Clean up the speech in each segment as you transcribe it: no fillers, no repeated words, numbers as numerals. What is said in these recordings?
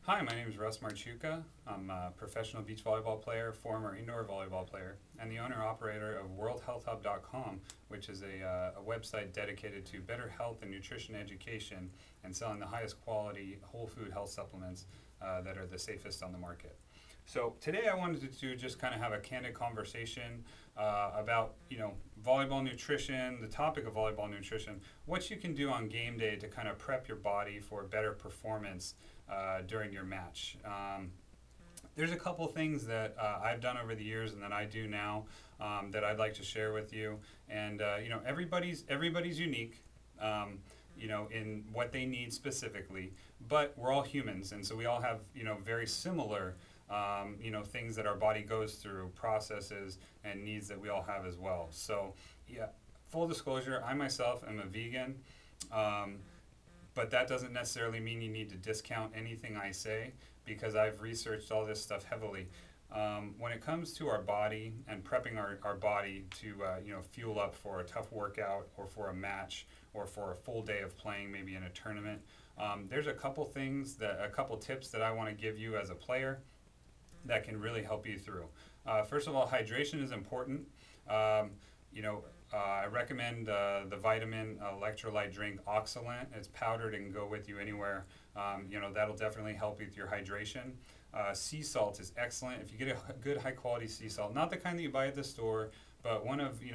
Hi, my name is Russ Marchuka. I'm a professional beach volleyball player, former indoor volleyball player, and the owner-operator of WorldHealthHub.com, which is a website dedicated to better health and nutrition education and selling the highest quality whole food health supplements that are the safest on the market. So today I wanted to just kind of have a candid conversation about, volleyball nutrition, the topic of volleyball nutrition, what you can do on game day to kind of prep your body for better performance during your match. There's a couple things that I've done over the years and that I do now that I'd like to share with you. And everybody's unique. In what they need specifically, but we're all humans, and so we all have, very similar, things that our body goes through, processes and needs that we all have as well. So, yeah, full disclosure, I myself am a vegan, but that doesn't necessarily mean you need to discount anything I say because I've researched all this stuff heavily. When it comes to our body and prepping our body to fuel up for a tough workout or for a match or for a full day of playing, maybe in a tournament, there's a couple tips that I want to give you as a player that can really help you through. First of all, hydration is important. I recommend the vitamin electrolyte drink Oxalent. It's powdered and can go with you anywhere. That'll definitely help with your hydration. Sea salt is excellent. If you get a good high quality sea salt, not the kind that you buy at the store, but one of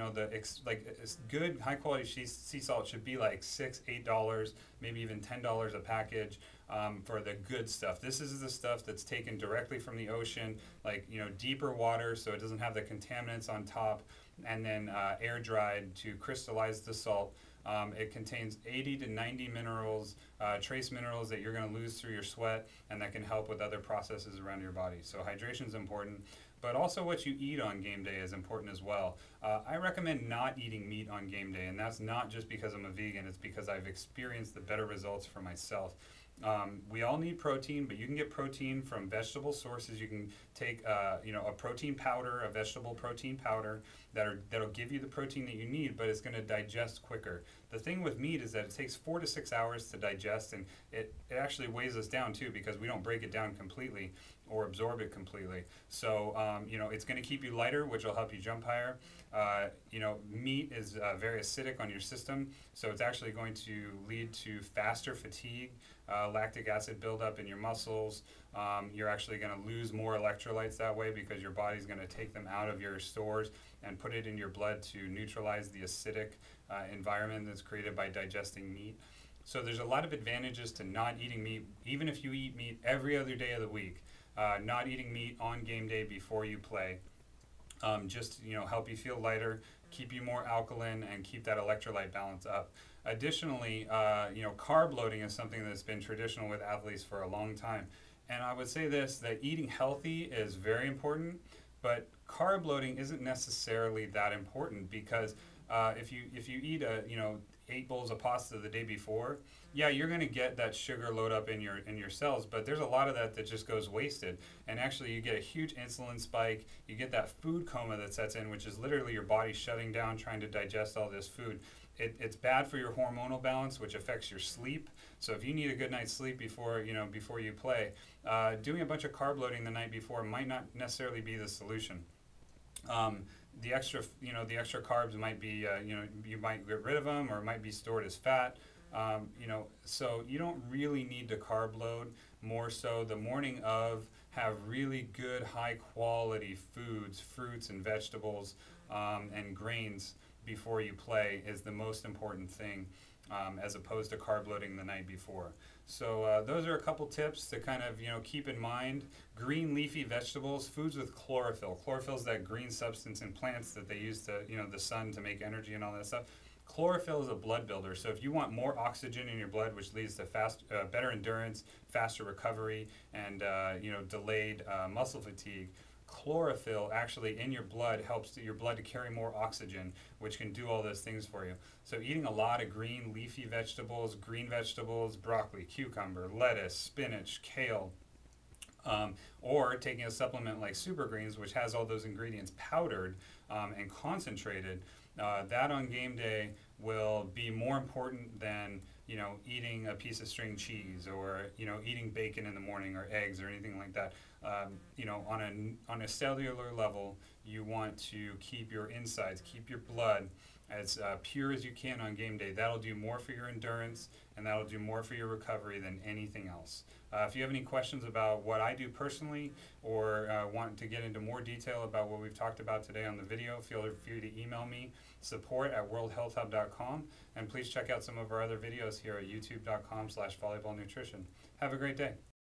good high quality sea salt should be like $6, $8, maybe even $10 a package for the good stuff. This is the stuff that's taken directly from the ocean, deeper water, so it doesn't have the contaminants on top, and then air dried to crystallize the salt. It contains 80 to 90 minerals, trace minerals that you're going to lose through your sweat and that can help with other processes around your body. So hydration is important, but also what you eat on game day is important as well. I recommend not eating meat on game day, and that's not just because I'm a vegan, it's because I've experienced the better results for myself. We all need protein, but you can get protein from vegetable sources. You can take a protein powder, a vegetable protein powder that'll give you the protein that you need, but it's going to digest quicker. The thing with meat is that it takes 4 to 6 hours to digest, and it actually weighs us down too because we don't break it down completely or absorb it completely. So it's going to keep you lighter, which will help you jump higher. Meat is very acidic on your system, so it's actually going to lead to faster fatigue, lactic acid buildup in your muscles. You're actually going to lose more electrolytes that way because your body's going to take them out of your stores and put it in your blood to neutralize the acidic environment that's created by digesting meat. So there's a lot of advantages to not eating meat, even if you eat meat every other day of the week. Not eating meat on game day before you play. Just help you feel lighter, keep you more alkaline, and keep that electrolyte balance up. Additionally, carb loading is something that's been traditional with athletes for a long time. And I would say this, that eating healthy is very important, but carb loading isn't necessarily that important because if you eat 8 bowls of pasta the day before, yeah, you're going to get that sugar load up in your cells, but there's a lot of that just goes wasted. And actually, you get a huge insulin spike. You get that food coma that sets in, which is literally your body shutting down, trying to digest all this food. It's bad for your hormonal balance, which affects your sleep. So if you need a good night's sleep before you play, doing a bunch of carb loading the night before might not necessarily be the solution. The extra carbs might be, you might get rid of them, or it might be stored as fat. So you don't really need to carb load. More so the morning of, have really good high quality foods, fruits and vegetables, and grains before you play is the most important thing, as opposed to carb loading the night before. So those are a couple tips to kind of keep in mind. Green leafy vegetables, foods with chlorophyll. Chlorophyll is that green substance in plants that they use to the sun to make energy and all that stuff. Chlorophyll is a blood builder, so if you want more oxygen in your blood, which leads to better endurance, faster recovery, and delayed muscle fatigue, chlorophyll actually in your blood helps your blood to carry more oxygen, which can do all those things for you. So eating a lot of green leafy vegetables, broccoli, cucumber, lettuce, spinach, kale, or taking a supplement like Super Greens, which has all those ingredients powdered and concentrated, that on game day will be more important than you know, eating a piece of string cheese, or, you know, eating bacon in the morning, or eggs, or anything like that. You know, on a cellular level, you want to keep your insides, keep your blood as pure as you can on game day. That'll do more for your endurance, and that'll do more for your recovery than anything else. If you have any questions about what I do personally, or want to get into more detail about what we've talked about today on the video, feel free to email me, support@worldhealthhub.com, and please check out some of our other videos here at youtube.com/volleyballnutrition. Have a great day.